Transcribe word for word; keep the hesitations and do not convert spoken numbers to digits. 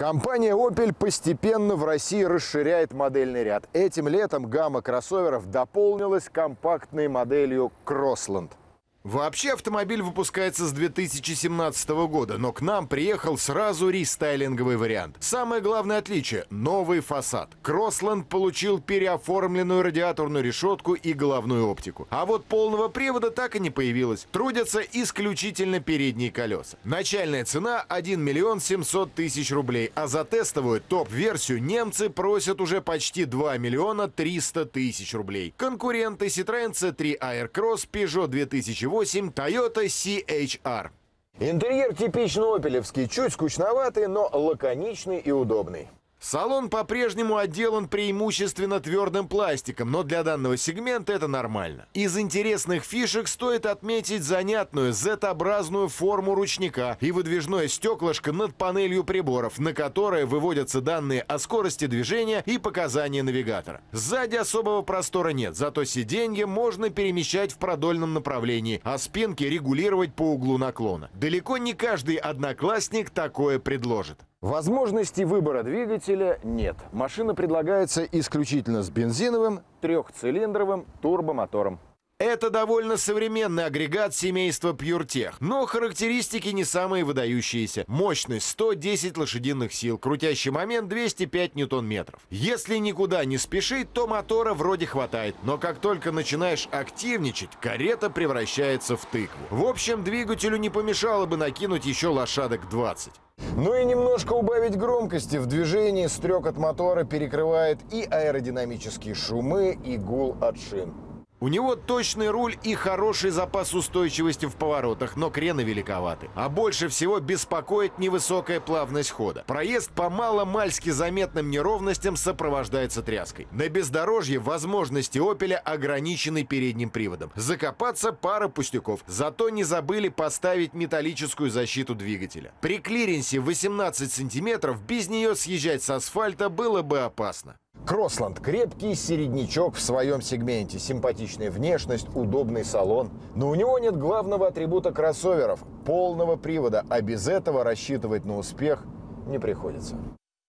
Компания Opel постепенно в России расширяет модельный ряд. Этим летом гамма кроссоверов дополнилась компактной моделью Crossland. Вообще автомобиль выпускается с две тысячи семнадцатого года, но к нам приехал сразу рестайлинговый вариант. Самое главное отличие – новый фасад. Crossland получил переоформленную радиаторную решетку и головную оптику. А вот полного привода так и не появилось. Трудятся исключительно передние колеса. Начальная цена – один миллион семьсот тысяч рублей, а за тестовую топ-версию немцы просят уже почти два миллиона триста тысяч рублей. Конкуренты Citroёn си три Aircross, Peugeot две тысячи восемь, Toyota си эйч ар. Интерьер типично опелевский, чуть скучноватый, но лаконичный и удобный. Салон по-прежнему отделан преимущественно твердым пластиком, но для данного сегмента это нормально. Из интересных фишек стоит отметить занятную зет-образную форму ручника и выдвижное стеклышко над панелью приборов, на которое выводятся данные о скорости движения и показания навигатора. Сзади особого простора нет, зато сиденье можно перемещать в продольном направлении, а спинки регулировать по углу наклона. Далеко не каждый одноклассник такое предложит. Возможности выбора двигателя нет. Машина предлагается исключительно с бензиновым трехцилиндровым турбомотором. Это довольно современный агрегат семейства PureTech, но характеристики не самые выдающиеся. Мощность сто десять лошадиных сил, крутящий момент двести пять ньютон-метров. Если никуда не спешить, то мотора вроде хватает, но как только начинаешь активничать, карета превращается в тыкву. В общем, двигателю не помешало бы накинуть еще лошадок двадцать. Ну и немножко убавить громкости в движении. Стрекот мотора перекрывает и аэродинамические шумы, и гул от шин. У него точный руль и хороший запас устойчивости в поворотах, но крены великоваты. А больше всего беспокоит невысокая плавность хода. Проезд по мало-мальски заметным неровностям сопровождается тряской. На бездорожье возможности Opel ограничены передним приводом. Закопаться пара пустяков. Зато не забыли поставить металлическую защиту двигателя. При клиренсе восемнадцать сантиметров без нее съезжать с асфальта было бы опасно. Crossland – крепкий середнячок в своем сегменте. Симпатичная внешность, удобный салон. Но у него нет главного атрибута кроссоверов – полного привода. А без этого рассчитывать на успех не приходится.